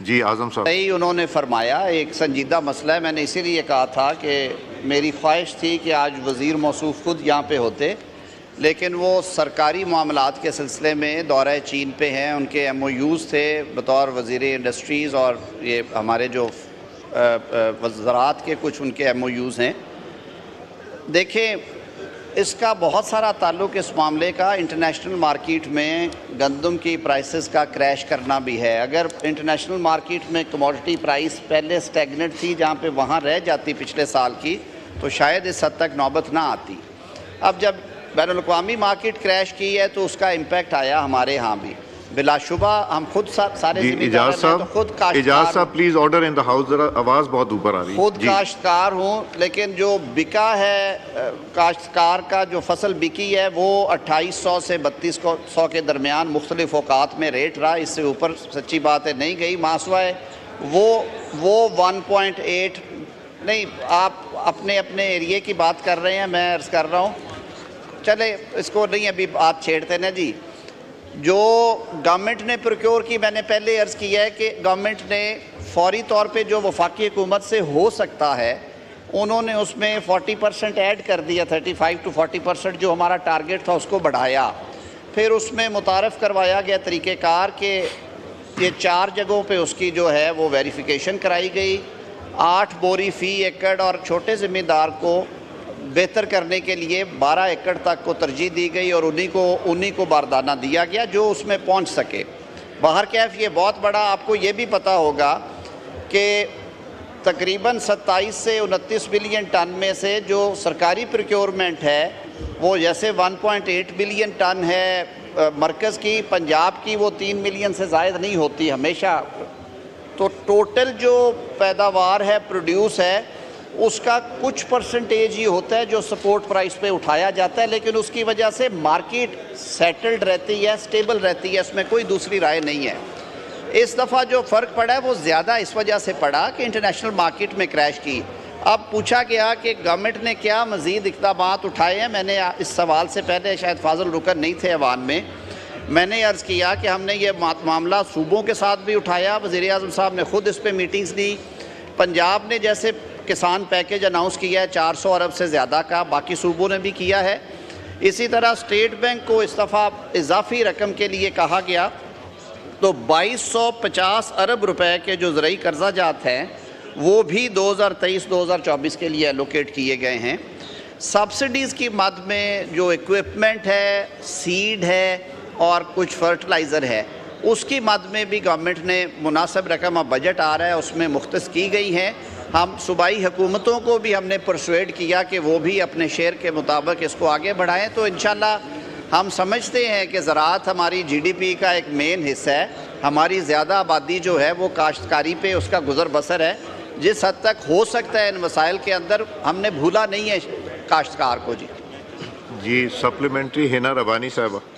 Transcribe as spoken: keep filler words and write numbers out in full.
जी आज़म साहब, सही उन्होंने फरमाया, एक संजीदा मसला है। मैंने इसीलिए कहा था कि मेरी ख्वाहिश थी कि आज वज़ीर मौसूफ़ खुद यहाँ पे होते, लेकिन वो सरकारी मामलात के सिलसिले में दौरे चीन पे हैं। उनके एम ओ यूज़ थे बतौर वज़ीर इंडस्ट्रीज़, और ये हमारे जो वज़रात के कुछ उनके एम ओ यूज़ हैं। देखें, इसका बहुत सारा ताल्लुक़ इस मामले का इंटरनेशनल मार्केट में गंदम की प्राइसेस का क्रैश करना भी है। अगर इंटरनेशनल मार्केट में कमोडिटी प्राइस पहले स्टैगनेट थी, जहाँ पे वहाँ रह जाती पिछले साल की, तो शायद इस हद तक नौबत ना आती। अब जब बैनुल-अक़वामी मार्केट क्रैश की है तो उसका इम्पेक्ट आया हमारे यहाँ भी, बिलाशुबा। हम खुद सा, सारे इजाज़ साहब, तो खुद इजाज़ साहब please order in the house, ज़रा आवाज़ बहुत ऊपर आ रही है। खुद काश्तकार हूँ, लेकिन जो बिका है काश्तकार का जो फसल बिकी है वो अट्ठाईस सौ से बत्तीस सौ के दरमियान मुख्तलिफ औकात में रेट रहा। इससे ऊपर सच्ची बात है नहीं गई। मासवाए वो वो वन पॉइंट एट नहीं, आप अपने अपने एरिए की बात कर रहे हैं, मैं अर्ज़ कर रहा हूँ। चले इसको नहीं अभी बात छेड़ते ना जी। जो गवर्नमेंट ने प्रोक्योर की, मैंने पहले अर्ज़ किया है कि गवर्नमेंट ने फौरी तौर पे जो वफाकी हुकूमत से हो सकता है, उन्होंने उसमें चालीस परसेंट ऐड कर दिया, पैंतीस टू चालीस परसेंट जो हमारा टारगेट था उसको बढ़ाया। फिर उसमें मुतारफ़ करवाया गया तरीक़ेकार के ये चार जगहों पे उसकी जो है वो वेरिफिकेशन कराई गई। आठ बोरी फ़ी एकड़, और छोटे ज़मींदार को बेहतर करने के लिए बारह एकड़ तक को तरजीह दी गई, और उन्हीं को उन्हीं को बारदाना दिया गया जो उसमें पहुंच सके। बाहर कैफ ये बहुत बड़ा, आपको ये भी पता होगा कि तकरीबन सत्ताईस से उनतीस बिलियन टन में से जो सरकारी प्रोक्योरमेंट है वो जैसे one point eight billion ton है मरकज़ की, पंजाब की वो तीन मिलियन से ज़ायद नहीं होती हमेशा। तो टोटल जो पैदावार है, प्रोड्यूस है, उसका कुछ परसेंटेज ही होता है जो सपोर्ट प्राइस पे उठाया जाता है, लेकिन उसकी वजह से मार्केट सेटल्ड रहती है, स्टेबल रहती है, इसमें कोई दूसरी राय नहीं है। इस दफ़ा जो फ़र्क पड़ा है वो ज़्यादा इस वजह से पड़ा कि इंटरनेशनल मार्केट में क्रैश की। अब पूछा गया कि गवर्नमेंट ने क्या मज़ीद इक़दामात उठाए हैं। मैंने इस सवाल से पहले, शायद फाज़िल रुकन नहीं थे ऐवान में, मैंने अर्ज़ किया कि हमने ये मामला सूबों के साथ भी उठाया। वज़ीर आज़म साहब ने ख़ुद इस पर मीटिंग्स दी। पंजाब ने जैसे किसान पैकेज अनाउंस किया है चार सौ अरब से ज़्यादा का, बाकी सूबों ने भी किया है। इसी तरह स्टेट बैंक को इस दफ़ा इजाफी रकम के लिए कहा गया, तो बाईस सौ पचास अरब रुपए के जो ज़रई कर्जा जात हैं वो भी दो हज़ार तेईस दो हज़ार चौबीस के लिए एलोकेट किए गए हैं। सब्सिडीज़ की मद में जो इक्विपमेंट है, सीड है और कुछ फर्टिलाइज़र है, उसकी मद में भी गवर्नमेंट ने मुनासिब रकम, अब बजट आ रहा है उसमें मुख्तस की गई हैं। हम सूबाई हुकूमतों को भी हमने परसुएड किया कि वो भी अपने शेयर के मुताबिक इसको आगे बढ़ाएं। तो इंशाल्लाह हम समझते हैं कि ज़राअत हमारी जी डी पी का एक मेन हिस्सा है। हमारी ज़्यादा आबादी जो है वो काश्तकारी पे उसका गुज़र बसर है। जिस हद तक हो सकता है इन मसाइल के अंदर, हमने भूला नहीं है काश्तकार को। जी जी सप्लीमेंट्री हिना रबानी साहबा।